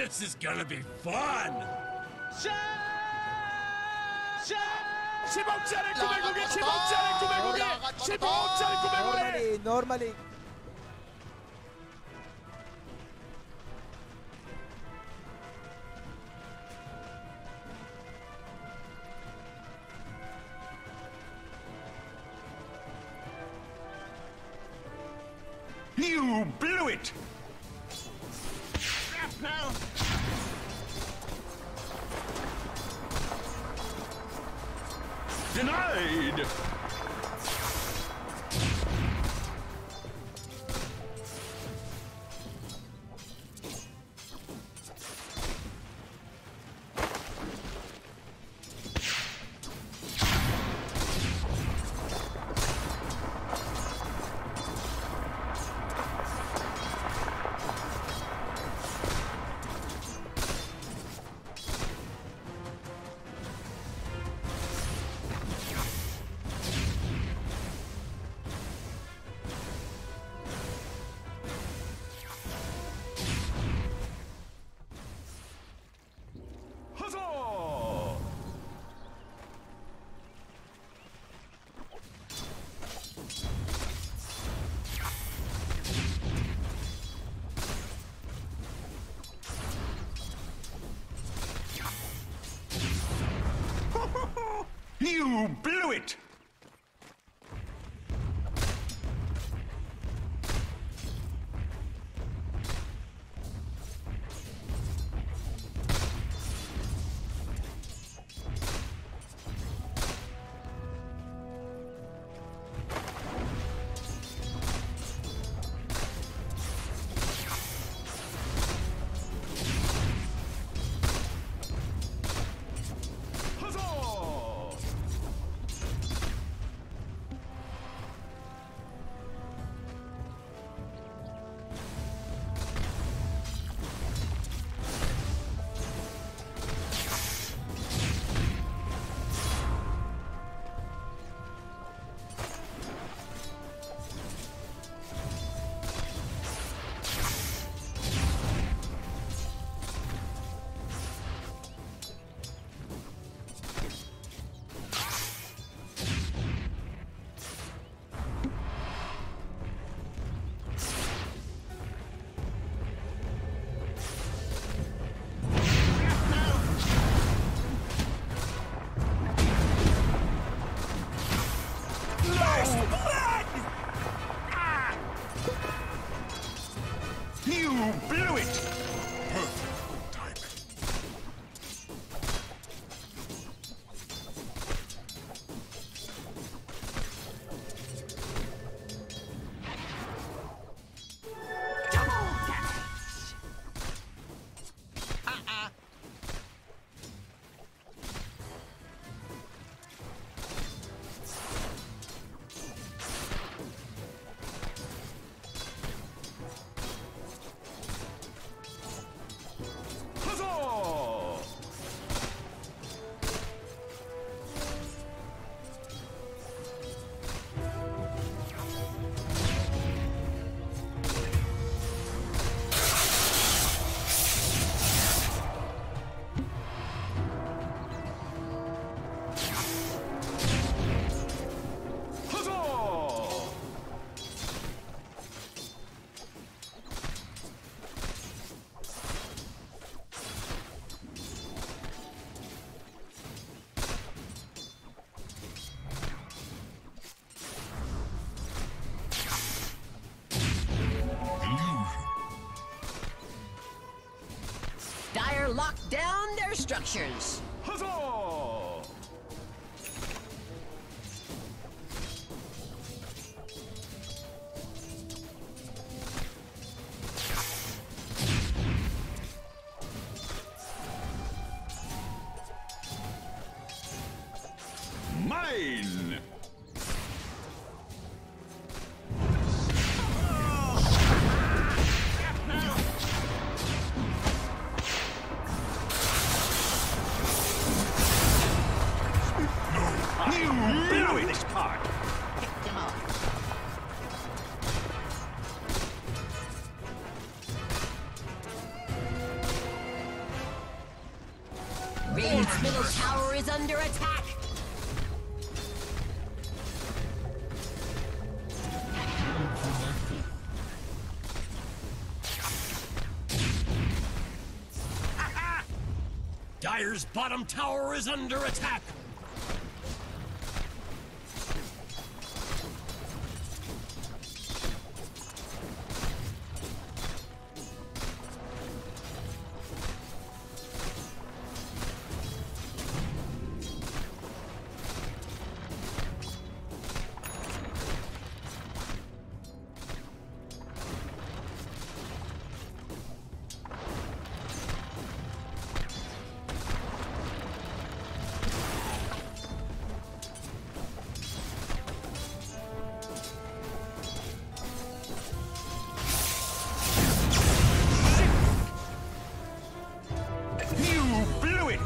This is gonna be fun! Normally. You blew it! Denied! You blew it! You blew it! Perfect timing. Dire locked down their structures. Huzzah! Mine! Radiant's middle tower is under attack. Dire's bottom tower is under attack. You blew it!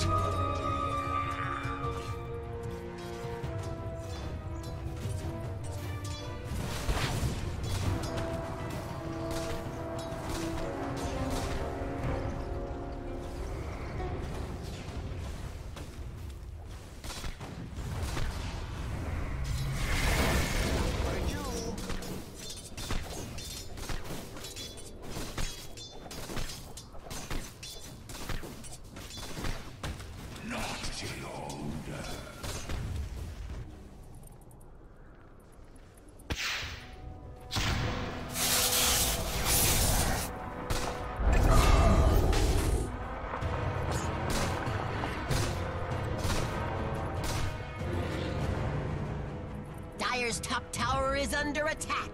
Dire's top tower is under attack.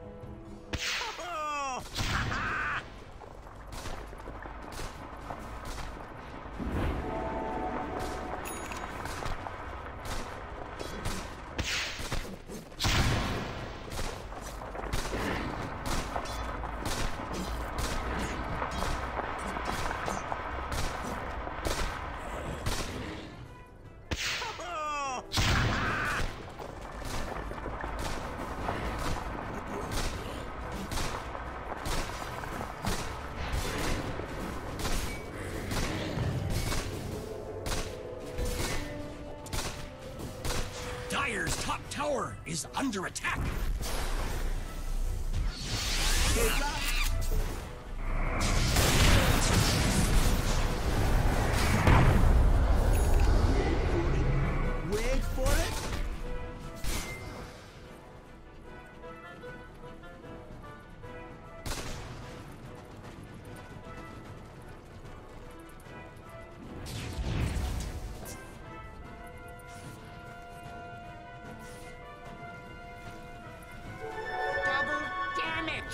Dire's top tower is under attack. Wait for it. Double damage!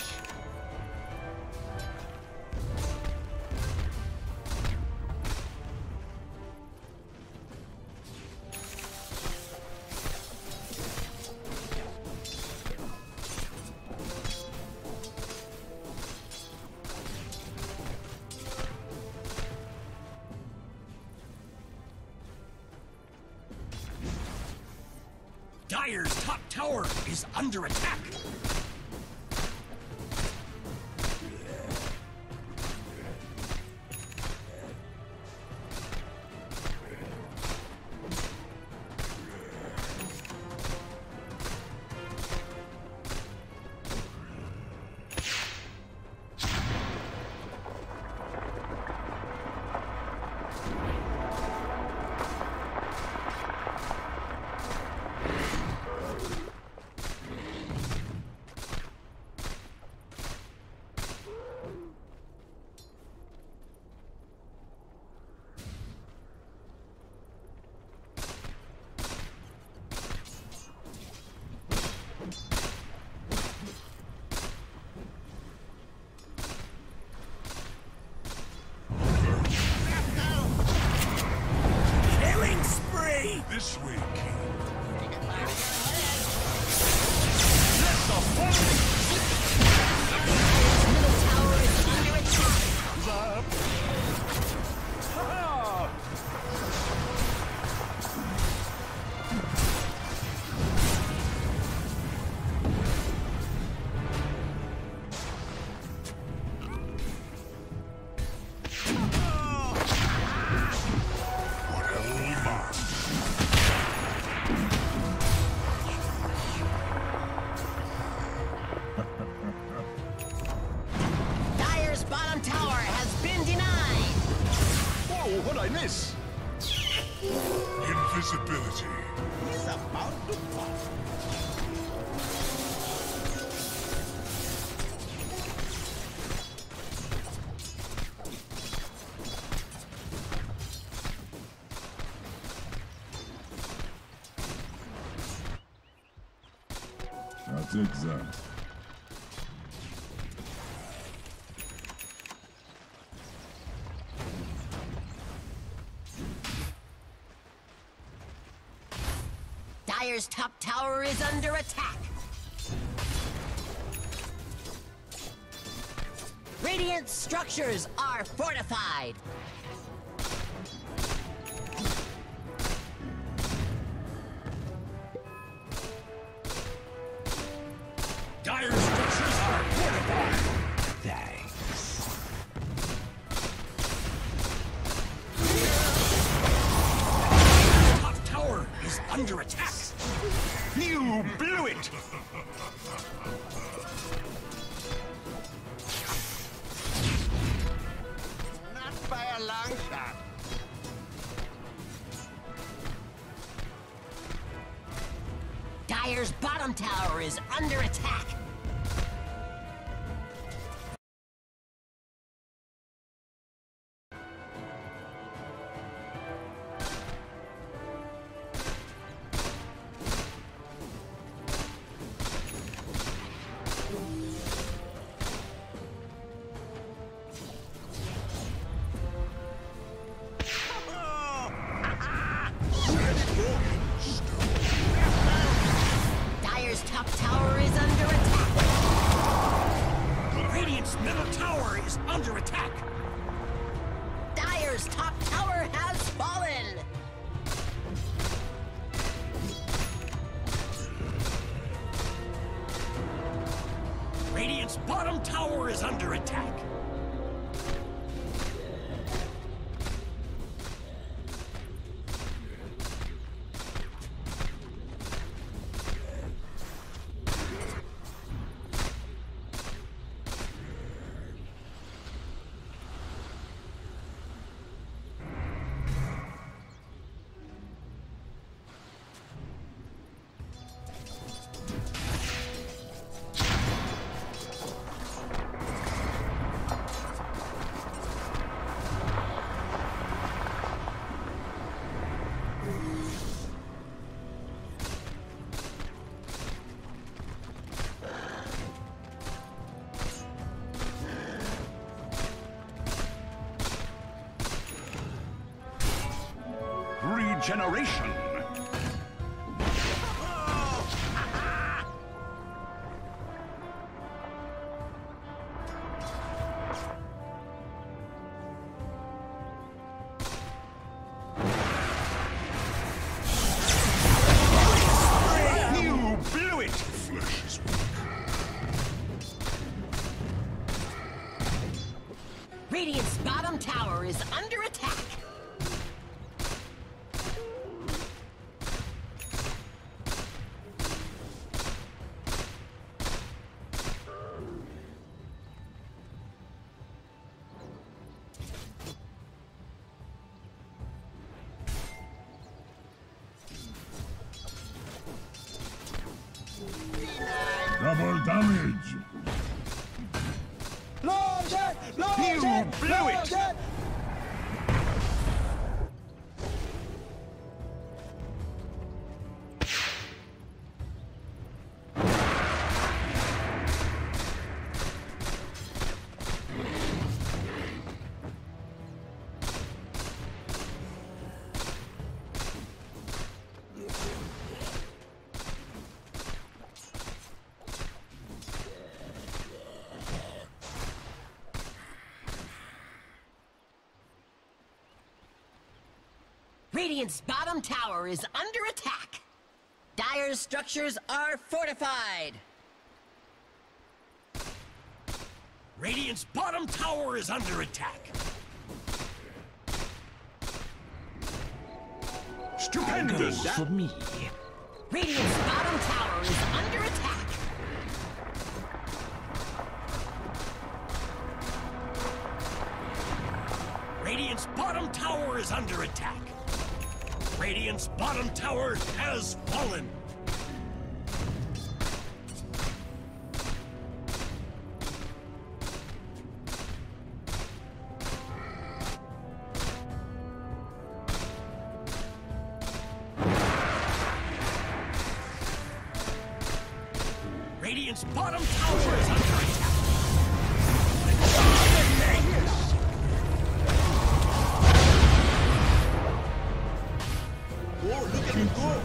Dire's top tower is under attack. invisibility. He's about to pop. I'll take that. Dire's top tower is under attack. Radiant structures are fortified. Dire's structures are fortified. Thanks. Top tower is under attack. You blew it! Not by a long shot. Dire's bottom tower is under attack. Dire's top tower is under attack. Radiant's middle tower is under attack. Dire's top tower has fallen. Radiant's bottom tower is under attack. Regeneration. You blew it! Flesh is weak. Radiant's bottom tower is under attack. Double damage. You blew it! Radiant's bottom tower is under attack. Dire's structures are fortified. Radiant's bottom tower is under attack. Stupendous! For me. Radiant's bottom tower is under attack. Radiant's bottom tower is under attack. Radiant's bottom tower has fallen. Radiant's bottom tower is under attack. Oh, look at him go!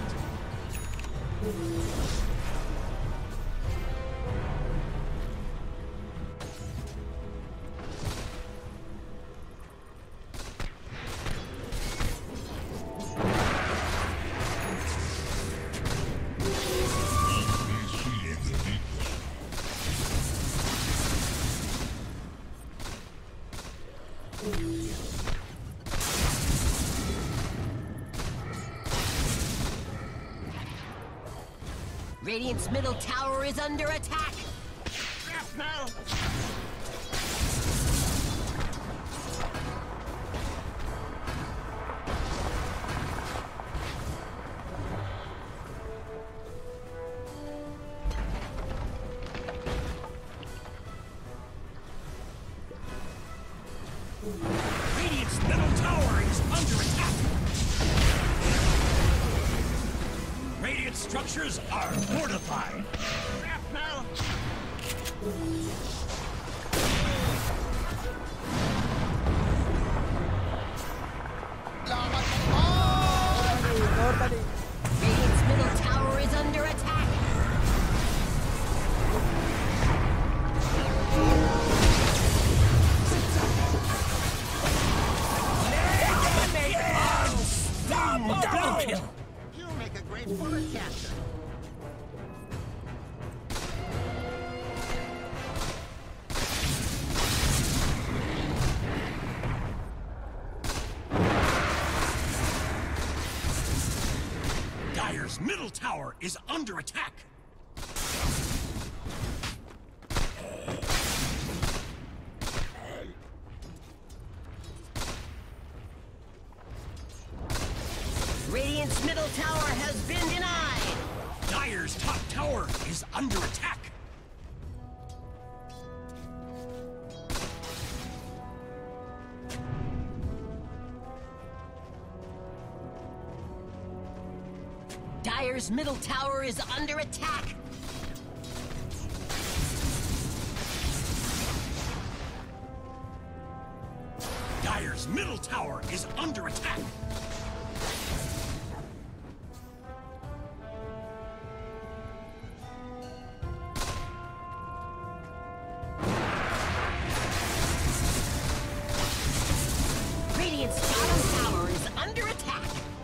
Radiant's middle tower is under attack. Now. Radiant's middle tower is under attack. Radiant structures are fortified. Now. Radiant's middle tower is under attack. Double kill. You make a great bullet catcher. Dire's middle tower is under attack. Radiant's middle tower has been denied. Dire's top tower is under attack. Dire's middle tower is under attack. Dire's middle tower is under attack. Radiant's bottom tower is under attack.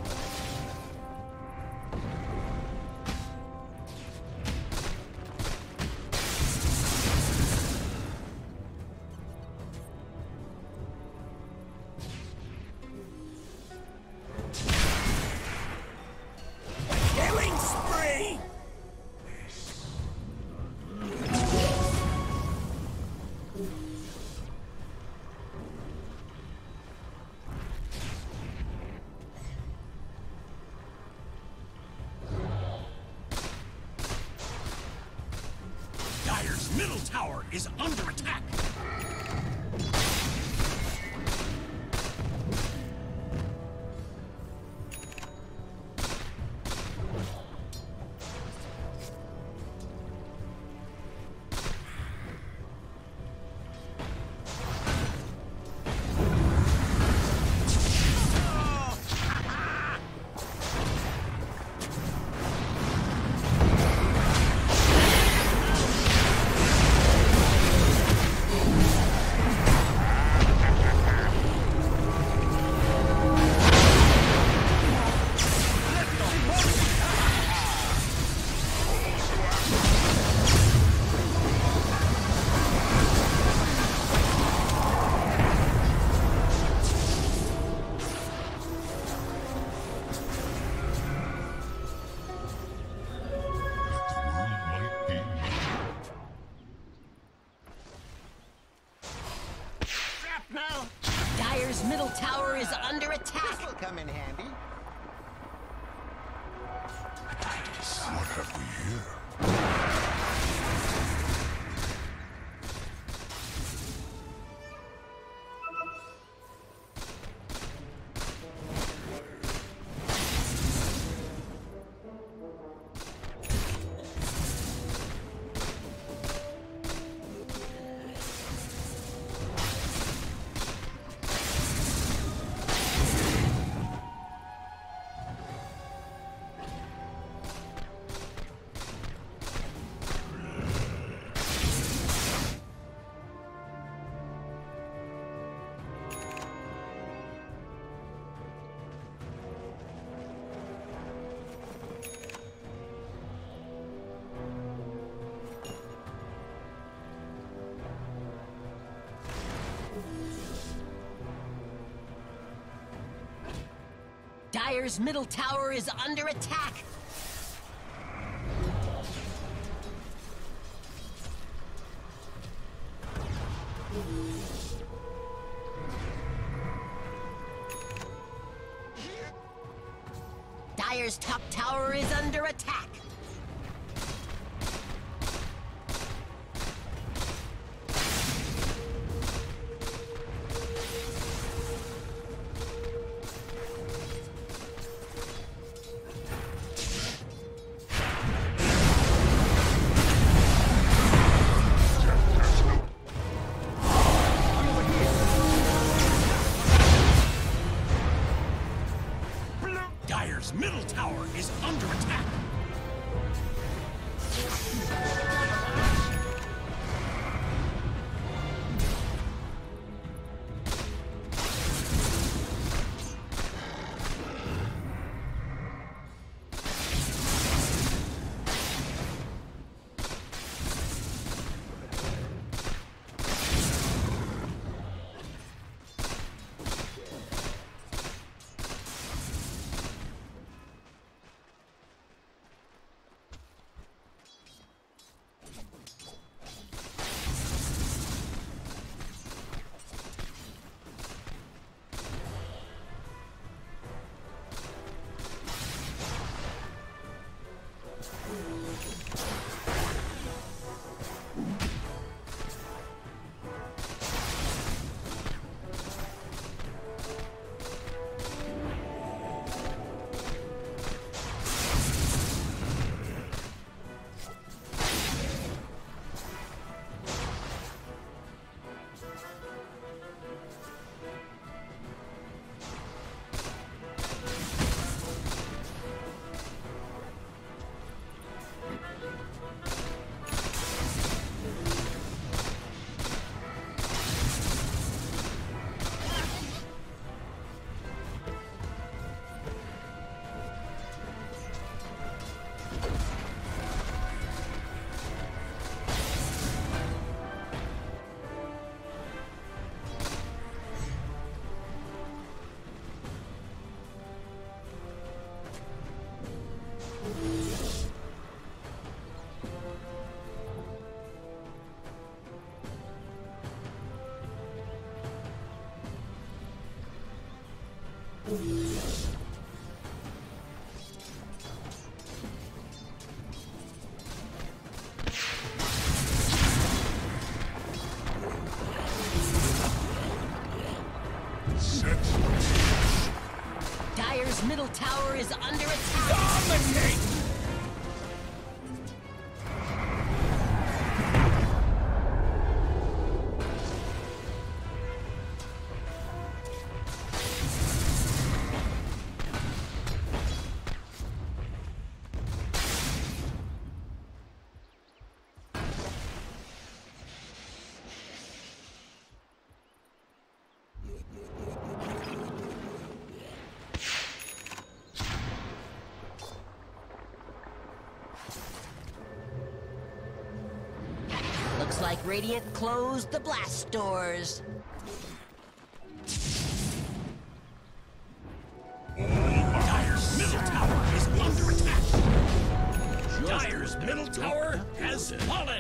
Killing spree! Dire's middle tower is under attack. Now. Dire's middle tower is under attack. This'll come in handy. What have we here? Dire's middle tower is under attack. Dire's top tower is under attack. Dire's middle tower is under attack. Dire's middle tower is under attack. Dominate! Looks like Radiant closed the blast doors. Dire's middle tower is under attack. Dire's middle tower has fallen.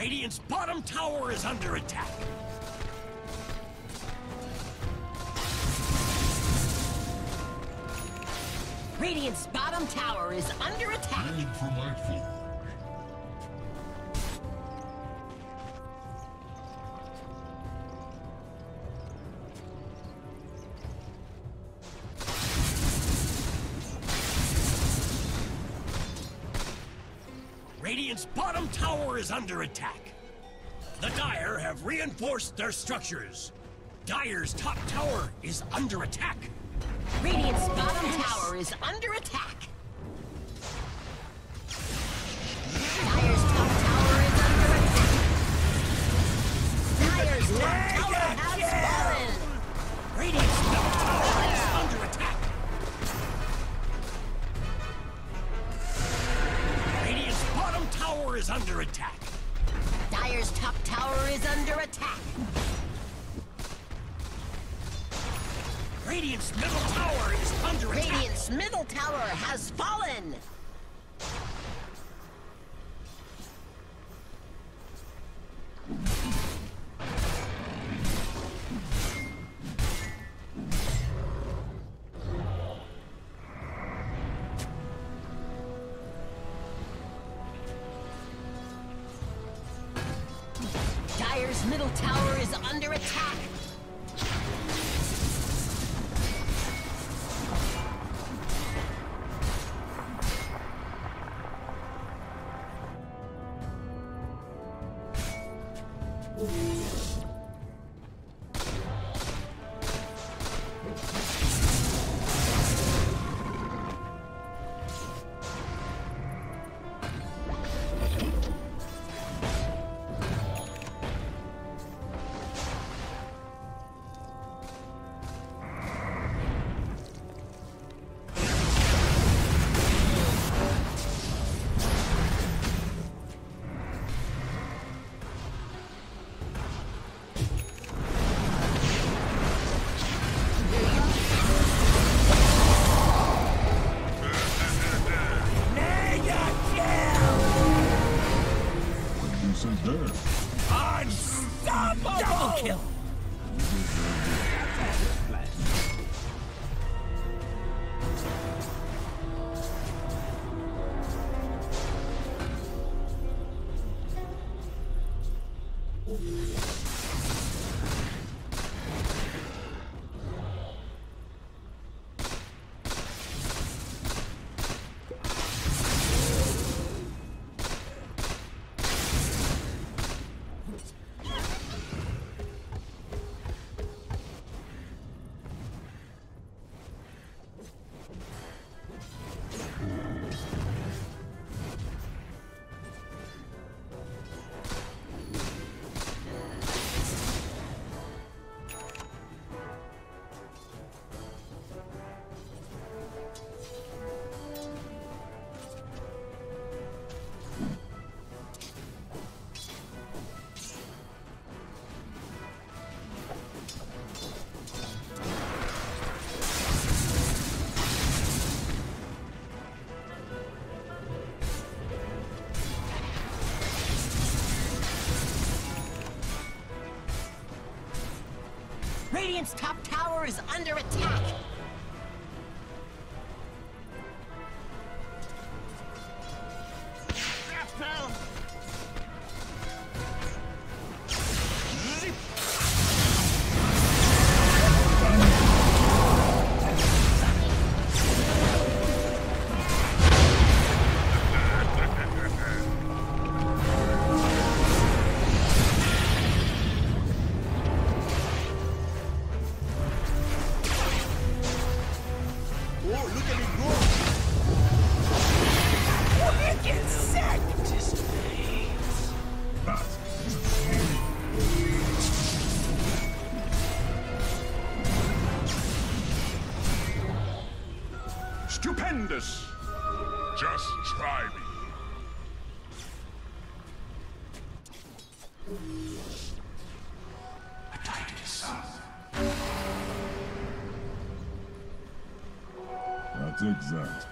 Radiant's bottom tower is under attack. Radiant's bottom tower is under attack. Aim for my forge. Radiant's bottom tower is under attack. The Dire have reinforced their structures. Dire's top tower is under attack. Radiant's bottom tower is under attack. Dire's top tower is under attack. Dire's top tower has fallen. Radiant's middle tower is under attack. Radiant's bottom tower is under attack. Dire's top tower is under attack. Radiant's middle tower is under attack. Radiant's middle tower has fallen. Dire's middle tower is under attack. Unstoppable! Double kill! Radiant's top tower is under attack. Shrapnel! Stupendous! Just try me. That's exact.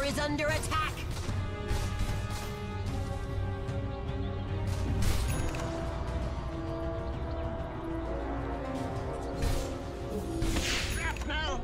tower is under attack! Shrapnel!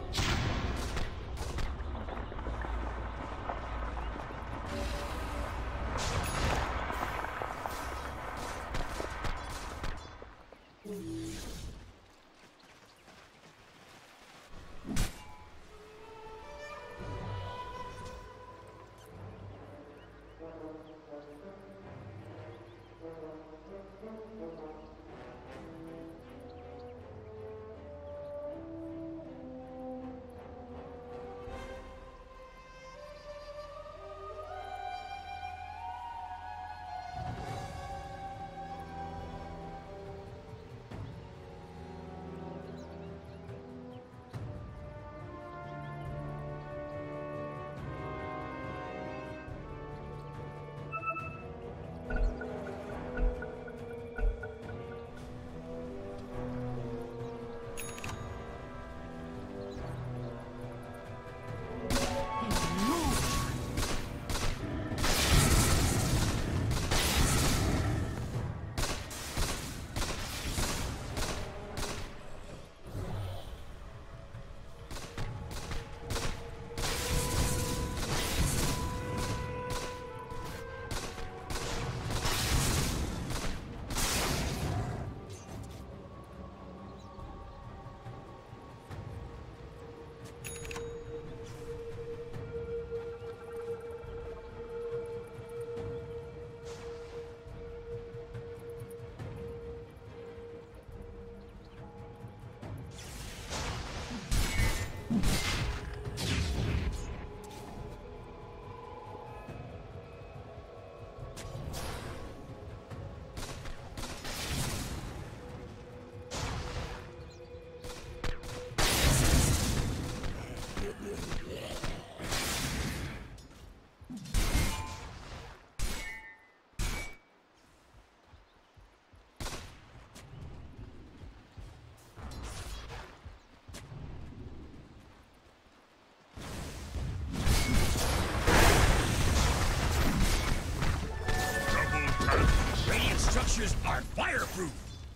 Structures are fireproof!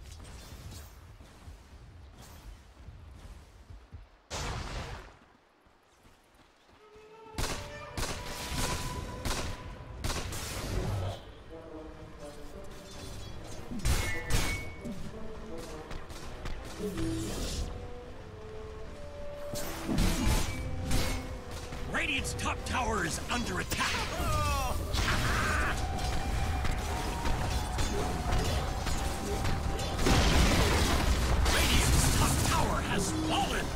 Radiant's top tower is under attack! Radiant's top tower has fallen!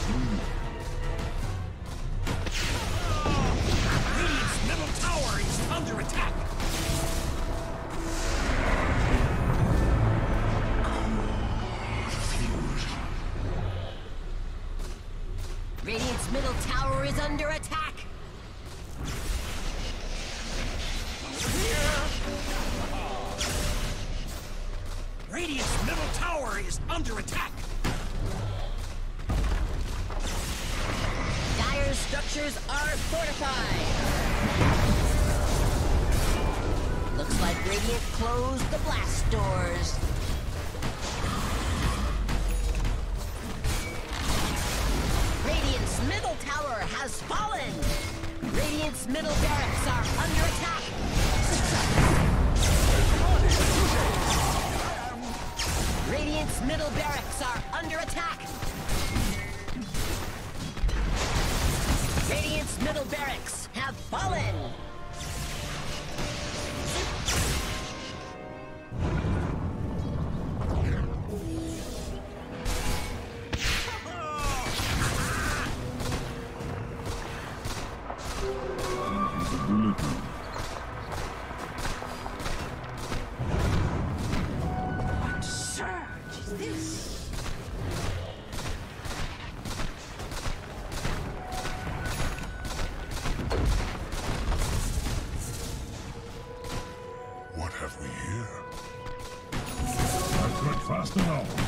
Radiant's middle tower is under attack. Radiant's middle tower is under attack. Radiant's middle tower is under attack. Dire's structures are fortified. Looks like Radiant closed the blast doors. Radiant's middle tower has fallen. Radiant's middle barracks are under attack. Radiant's middle barracks are under attack. Radiant's middle barracks have fallen. Invisibility. What surge is this? What have we here? Not quite fast enough.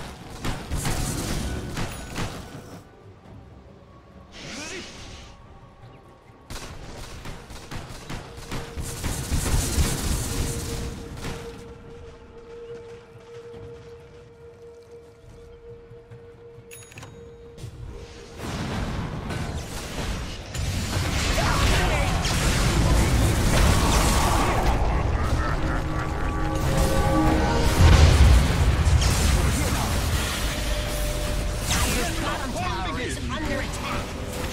Dire's bottom tower is under attack.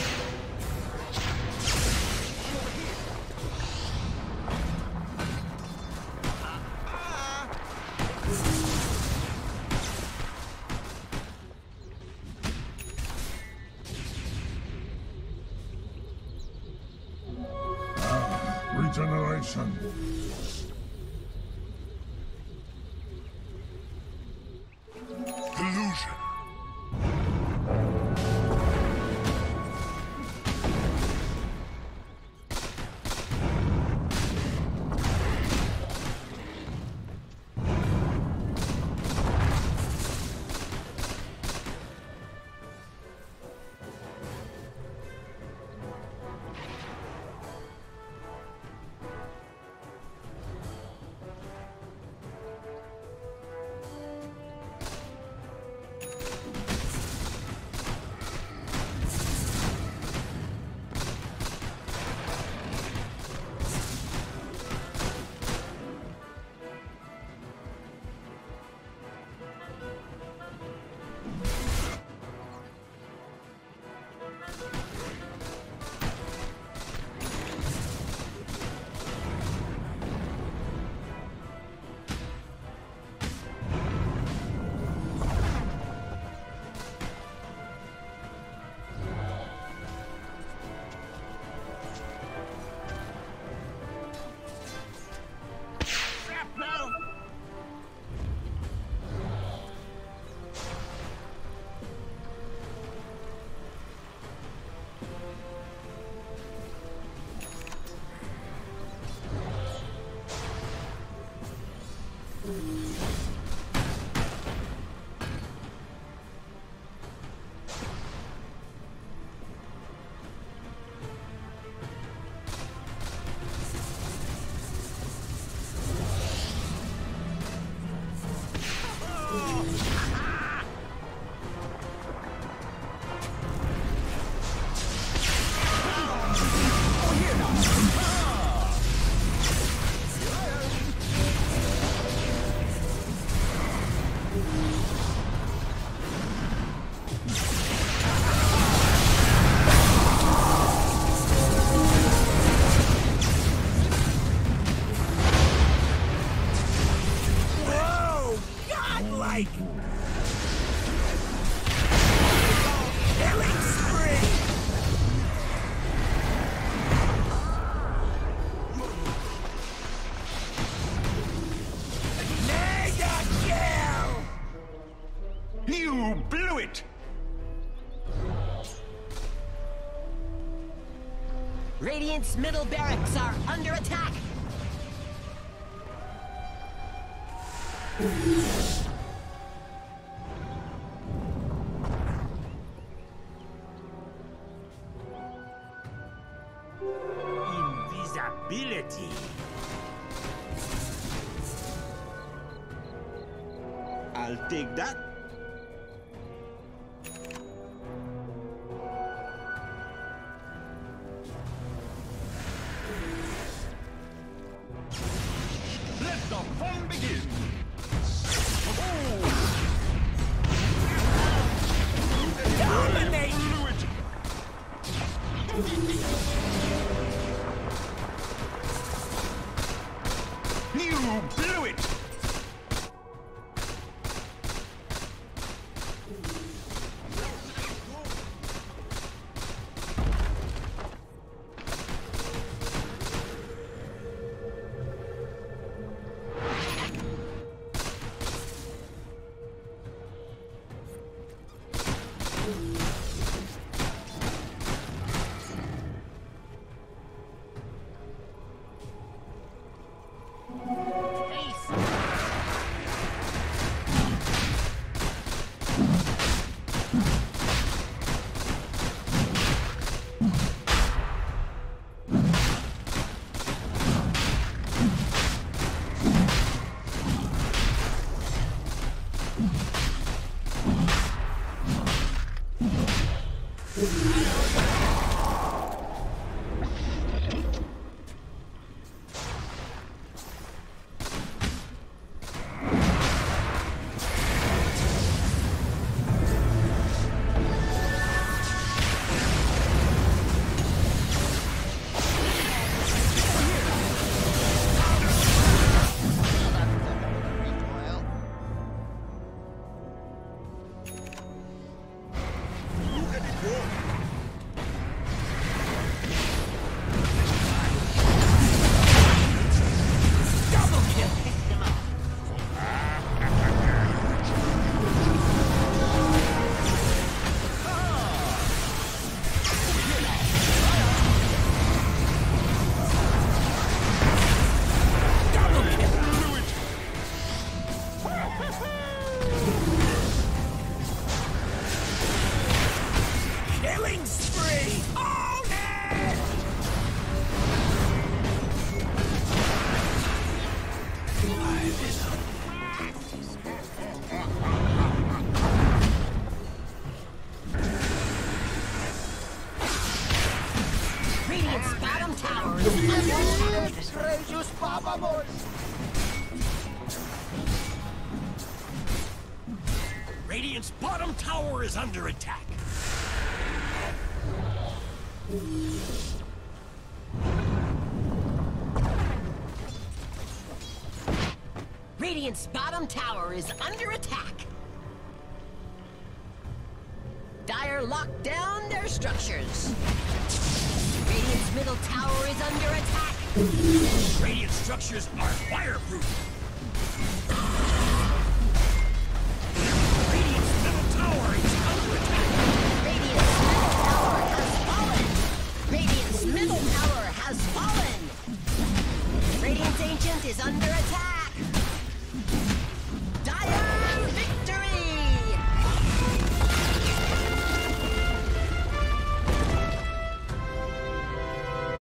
Regeneration. Illusion. You blew it! Radiant's middle barracks are under attack. Invisibility. I'll take that. Let the fun begin! Dominate! Blew it! You blew it! Killing spree! All day! Radiant's bottom tower is under attack. Radiant's bottom tower is under attack. Radiant's bottom tower is under attack. Dire locked down their structures. Radiant's middle tower is under attack. Radiant structures are fireproof.